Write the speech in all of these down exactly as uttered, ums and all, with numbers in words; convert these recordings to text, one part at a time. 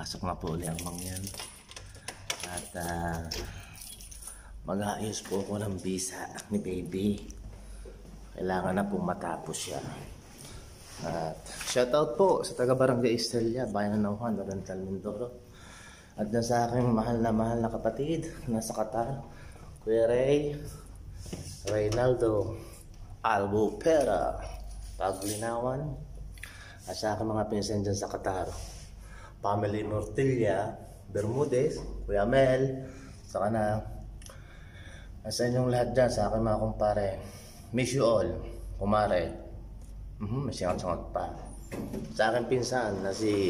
Pasok na po ulit ang mangyan. At uh, mag-aayos po ako ng visa ni baby. Kailangan na po matapos siya. At shoutout po sa taga Barangay Estrella, Bayan ng Nauhan, Oriental Mindoro. At na sa aking mahal na mahal na kapatid, nasa Qatar, Kuya Ray, Reynaldo Albupera, Paglinawan. At sa aking mga pinsan dyan sa Qatar, Family Nortilla, Bermudez, Kuya Mel, saka na sa inyong lahat dyan, sa aking mga kumpare. Miss you all, kumare. Mm-hmm, masyang-sangot pa. Sa aking pinsan na si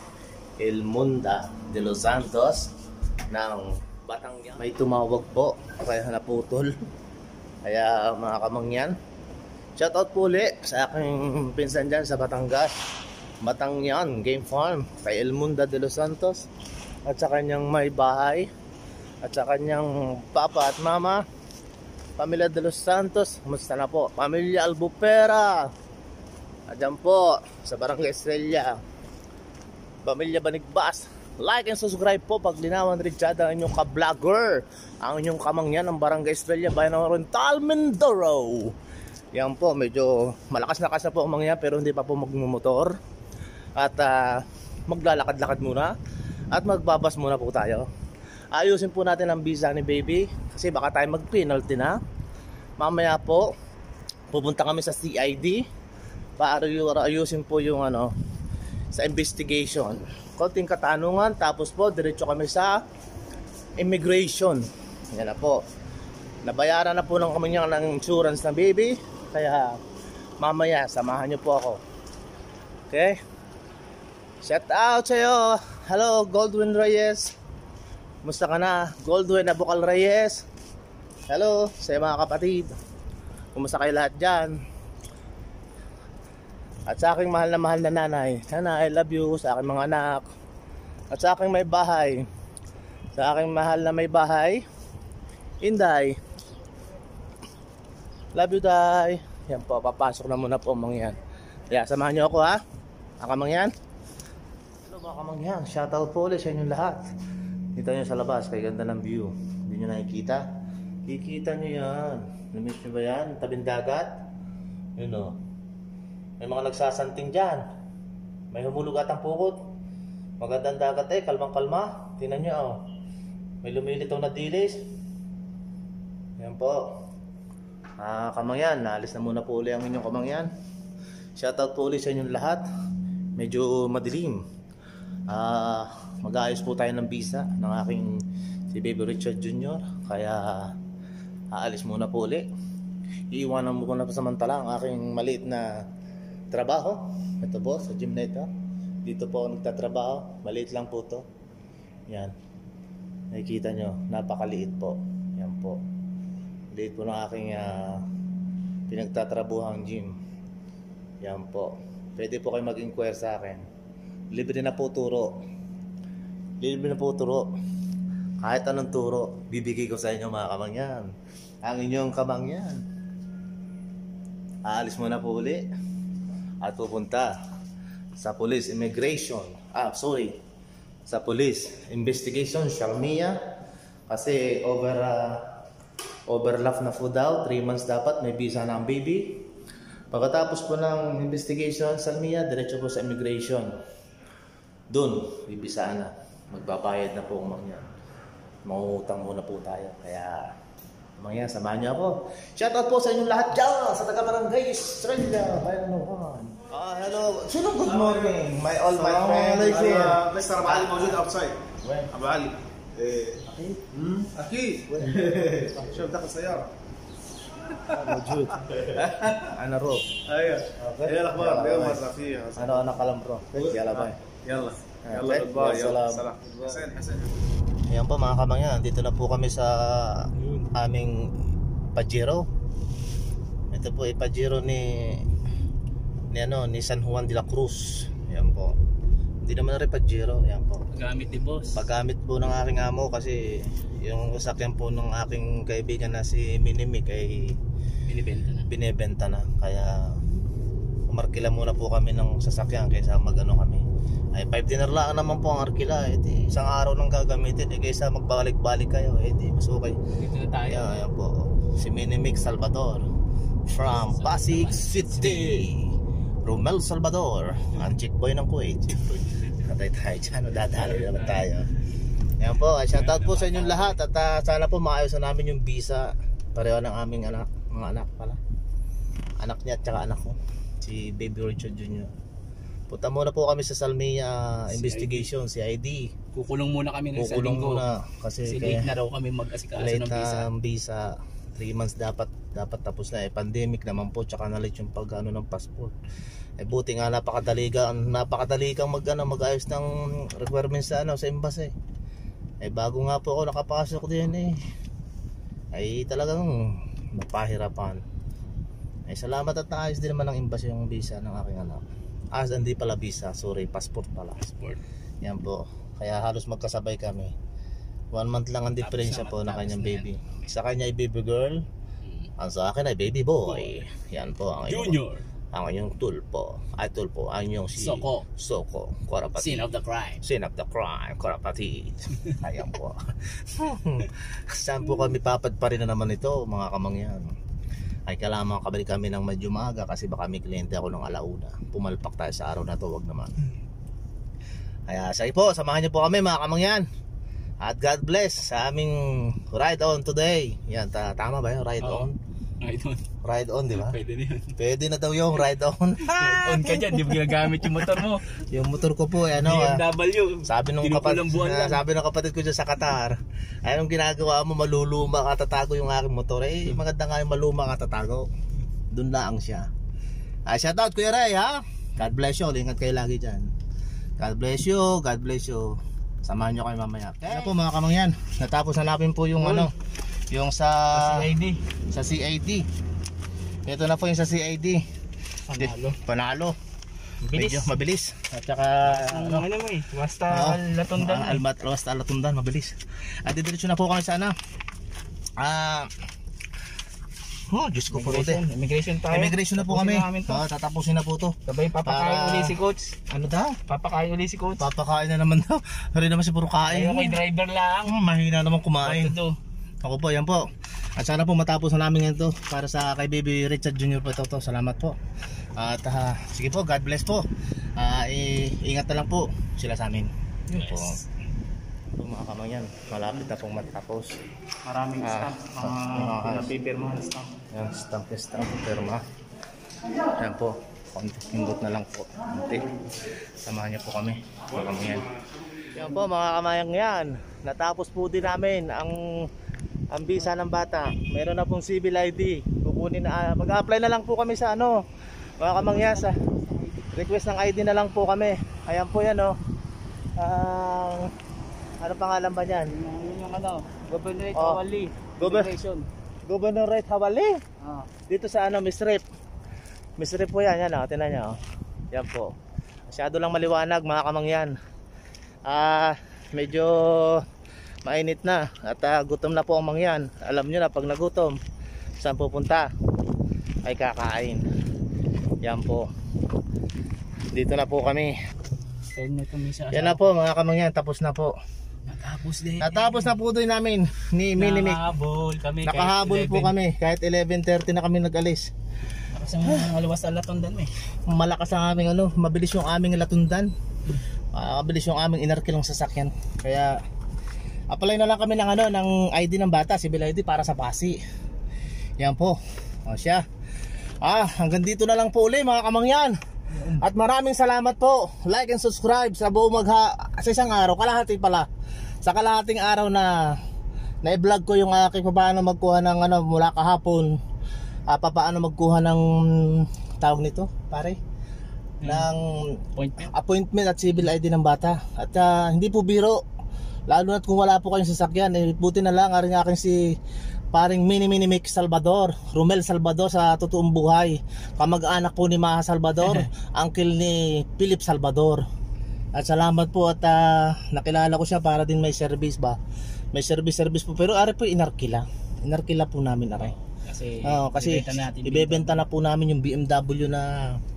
Elmunda de los Santos ng Batangas. May tumawag po, kaya naputol. Kaya mga kamangyan, shoutout po ulit sa aking pinsan dyan sa Batangas, Batangyan Game Farm, kay Elmunda de los Santos, at sa kanyang may bahay, at sa kanyang papa at mama, Pamilya de los Santos. Kumusta na po? Pamilya Albupera, adyan po sa Barangay Estrella, Pamilya Banigbas. Like and subscribe po Paglinawan Richard, ang inyong ka-vlogger, ang inyong kamangyan ng Barangay Estrella, Bayan ng Oriental Mindoro. Yan po, medyo malakas-lakas na po ang mangyan, pero hindi pa po magmumotor. At uh, maglalakad-lakad muna at magbabas muna po tayo. Ayusin po natin ang visa ni baby kasi baka tayo mag-penalty na. Mamaya po pupunta kami sa C I D para ayusin po yung ano sa investigation. Konting katanungan, tapos po diretso kami sa immigration. Yan na po. Nabayaran na po ng kami niya ng insurance na baby. Kaya mamaya samahan niyo po ako. Okay? Shout out sa'yo. Hello Goldwyn Reyes. Musta ka na? Goldwyn Abukal Reyes. Hello sa mga kapatid. Kumusta kayo lahat dyan? At sa aking mahal na mahal na nanay, Nana, I love you. Sa aking mga anak, at sa aking may bahay, sa aking mahal na may bahay, Inday, love you, Day. Yan po, papasok na muna po mangyan. Kaya samahan niyo ako ha, mga kamangyan. Hello mga kamangyan, shoutout po ulit sa inyong lahat. Dito nyo sa labas, kay ganda ng view. Hindi nyo nakikita? Kikita nyo yan. Namiss nyo ba yan? Tabing dagat? Yun o. May mga nagsasanting dyan. May humulugat ang pukot. Magandang dagat eh, kalmang-kalma. Tingnan nyo o. May lumilitaw na dilis. Yan po. Ah, kamangyan, naalis na muna po uli ang inyong kamangyan. Shoutout po uli sa inyong lahat. Medyo madilim. Ah, mag-aayos po tayo ng visa ng aking si Baby Richard Junior Kaya aalis muna po uli. Iiwanan mo ko na pasamantala ang aking maliit na trabaho. Ito po sa gym na ito. Dito po ako nagtatrabaho. Maliit lang po to. Yan. Nakikita nyo, napakaliit po. Yan po. Liit po ng aking uh, pinagtatrabuhang gym. Yan po. Pwede po kayo mag-inquire sa akin. Libre na po turo. Libre na po turo. Kahit anong turo, bibigay ko sa inyo mga kamangyan. Ang inyong kamangyan. Aalis muna po uli at pupunta sa Police Immigration. Ah, sorry. Sa Police Investigation, Shalmia. Kasi over uh, overlap na po daw. three months dapat may visa na ang baby. Pagkatapos po ng investigation, Shalmia, diretso po sa immigration. Doon, bibisaan na. Magbabayad na po ang mga yan. Mangutang muna po tayo. Kaya, mga yan, samahan niyo ako. Shoutout po sa inyong lahat dyan sa taga Barangay Estrella, Bayan ng Nauhan. Ah, hello. Sino good morning? My all my friends. مستر ابو علي موجود اوتسايد. وين؟ ابو علي. ايه أكيد. اكيد. شوف دخل سياره. موجود. أنا رو. ايوه. ايه الاخبار؟ اليوم مره فيها. أنا أنا قلم رو. يلا باي. يلا يلا باي. Salam. سلام. حسين حسين. Ayan po mga kamangyan, dito na po kami sa aming Pajero. Ito po ay Pajero ni ni ano, ni San Juan de la Cruz. Ayan po. Hindi naman rin Pajero, ayan po. Paggamit ni boss. Paggamit po ng aking amo kasi yung sasakyan po ng aking kaibigan na si Minimic ay binibenta na. Binebenta na. Kaya umarkila muna po kami ng sasakyan kaysa magano kami. Ay five dinar lang naman po ang Arkila. Eh di isang araw nang gagamitin. Eh kaysa magbalik-balik kayo. Eh di mas okay. Dito na tayo. Ayan, ayan po. Si Minimix Salvador from Pasig City. Romel Salvador, ang chick boy ng Kuwait. Katay tayo dyan, dadalo naman tayo. Ayan po, shoutout po sa inyong lahat. At uh, sana po maayos na namin yung visa. Pareho ng aming anak, mga anak pala. Anak niya at saka anak ko, si Baby Richard Junior Punta muna po kami sa Salmia investigation, si I D. Kukulong muna kami ng isang Kukulong linggo. muna kasi Kasi kaya late na raw kami mag-asikaso late ng visa. na visa. three months dapat dapat tapos na. Eh pandemic naman po, tsaka na late yung pag-ano ng passport. Eh buti nga napakadali ka, napakadali kang mag, ano, mag-ayos ng requirements sa, ano, sa embassy. Eh bago nga po ako nakapasok din eh, ay talagang napahirapan. Eh salamat at naayos din naman ng embassy yung visa ng aking anak. Ah, hindi pala visa, sorry, passport pala. Passport. Yan po, kaya halos magkasabay kami. One month lang ang diferensya po na kanyang baby. Sa kanya ay baby girl, ang sa akin ay baby boy. Yan po ang inyong, Junior. ang inyong tulpo. Ay tulpo, ang inyong si Soko. Soko, Korapati. Scene of the crime. Scene of the crime, Korapati. Ayan po. Saan po kami papadpa rin na naman ito, mga kamangyan? Ay kailangan makabalik kami ng medyo maaga kasi baka may kliyente ako ng alauna. Pumalpak tayo sa araw na to, wag naman. Kaya sige po, samahan niyo po kami mga kamangyan. At God bless sa aming ride on today. Yan, ta tama ba yun? Ride Oo. on? Ride on. Ride on, di ba? Pwede na yun. Pwede na daw yung ride on. Ride on ka dyan. Di mo ginagamit yung motor mo. Yung motor ko po, ano, B ah, M W. sabi nung kapatid, Kinukulang buwan lang. sabi nung kapatid ko dyan sa Qatar, ay anong ginagawa mo, maluluma katatago yung aking motor. Eh, maganda nga yung maluma katatago. Doon lang siya. Ah, shout out Kuya Ray, ha? God bless you. Ingat kayo lagi dyan. God bless you. God bless you. Samahan nyo kayo mamaya. Okay. Ano po mga kamangyan, natapos na namin po yung ano, yung sa C I D. sa C I D. Ito na po yung sa C I D. Panalo. Panalo. Bilis. Medyo mabilis. At saka Ano, ano mo eh. Basta Oo. latundan. Ah, Almat, Basta Latundan, mabilis. At didiretso na po kami sa ano. Ah, oh, Diyos ko po Immigration. Immigration tayo. Immigration na po Tapusin kami. na namin to. Oh, tatapusin na po to. Sabay papakain Para- uli si coach. Ano daw? Papakain uli si coach. Papakain na naman daw. Pero naman si puro kain. Ayaw kay driver lang. Hmm, mahina naman kumain. What to do? Ako po, yan po. At sana po matapos na namin ito para sa kay Baby Richard Junior po ito. to. Salamat po. At ah, sige po, God bless po. Ah, i- ingat na lang po sila sa amin. Yun po. Yes. Ito mga kamangyan, malapit na pong matapos. Maraming Ah, stamp. ah, Mga ah, pinapipirmahan stamp. Yan, stamp na stamp, perma. Yan po, konti, pindot na lang po. Konti. Samahan niyo po kami, mga kamangyan. Yan po mga kamangyan, natapos po din namin ang ang visa ng bata. Meron na pong civil I D. Kukunin na, ah, mag-apply na lang po kami sa ano, mga kamangyan, sa request ng I D na lang po kami. Ayan po yan oh. Ang ano pangalan ba niyan? Yun yung ano, Governorate Oh. Awali. Gover- Immigration. Governorate Hawali. Ah. Dito sa ano, Miss Rep. Miss Rep po yan, yan o, tinan nyo. Yan po. Masyado lang maliwanag mga kamangyan. Ah, medyo mainit na at ah, gutom na po ang mangyan. Alam nyo na pag nagutom, saan pupunta? Ay kakain. Yan po. Dito na po kami. Ten na tumisa. Yan na po mga kamangyan, tapos na po. Natapos din. Natapos na po doon namin ni Minimic. Nakahabol kami. Nakahabol po kami kahit eleven thirty na kami nag-alis. Kasi ang alawas sa latundan eh. Malakas ang aming ano, mabilis yung aming latundan. Uh, mabilis yung aming inarkilong sasakyan. Kaya apply na lang kami ng ano, ng I D ng bata, civil I D para sa Pasi. Yan po. O siya. Ah, hanggang dito na lang po uli mga kamangyan. At maraming salamat po. Like and subscribe sa buong magha sa isang araw, kalahati pala. Sa kalahating araw na na-vlog ko yung aking paano magkuha ng ano mula kahapon. Ah, paano magkuha ng tawag nito, pare? Ng Appointment. appointment at civil I D ng bata. At ah, hindi po biro. Lalo na't kung wala po kayong sasakyan, eh, buti na lang aring aking si paring Mini Mini Mick Salvador, Romel Salvador sa totoong buhay. Kamag-anak po ni Maha Salvador, uncle ni Philip Salvador. At salamat po at uh, nakilala ko siya para din may service ba. May service service po pero ari po inarkila. Inarkila po namin ari. Kasi, Oo, kasi ibebenta natin. ibebenta na po namin yung B M W na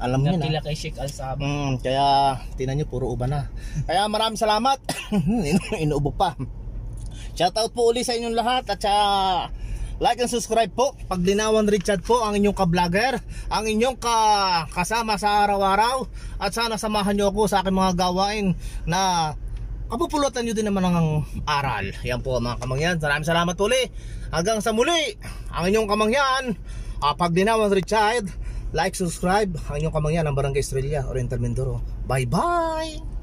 Alam niyo na. Nakila kay Sheikh Al-Sab. Mm, kaya tinan nyo, puro uban na. Kaya maraming salamat. Inu- Inuubo pa. Shoutout po uli sa inyong lahat. At sa like and subscribe po. Paglinawan Richard po, ang inyong ka-vlogger, ang inyong ka kasama sa araw-araw. At sana samahan nyo ako sa aking mga gawain na kapupulutan nyo din naman ng aral. Yan po mga kamangyan. Maraming salamat uli. Hanggang sa muli, ang inyong kamangyan, uh, Paglinawan Richard. Like, subscribe, ang inyong kamangyan ng Barangay Estrella, Oriental Mindoro. Bye-bye!